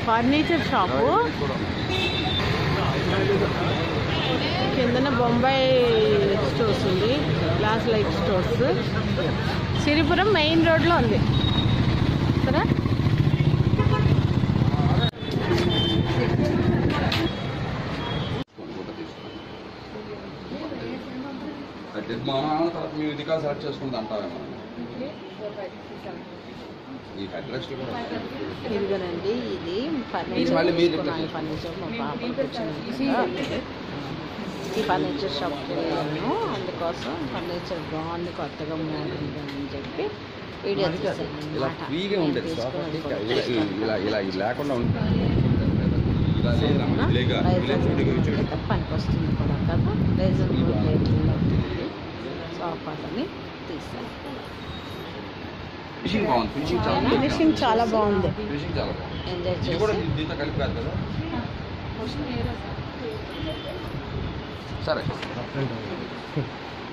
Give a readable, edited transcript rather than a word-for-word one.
Furniture shop. కిందన Bombay stores ఉంది, glass light stores. Siripuram main రోడ్లో ఉంది సరే. సెలెక్ట్ చేసుకుంటా అంటావేమో. ఇదిగోనండి, ఇది ఫర్నిచర్. ఫర్నిచర్ మా పాప కూర్చొని ఈ ఫర్నిచర్ షాప్కి వెళ్ళాను. అందుకోసం ఫర్నిచర్ బాగుంది, కొత్తగా మోడల్గా అని చెప్పి వీడియో తీసాను. పనికి వస్తుంది కూడా కదా, రీజనబుల్ రేట్లో సోఫాలని తీసాను. ఫినిషింగ్ చాలా బాగుంది, ఎంజాయ్ చేసి. సరే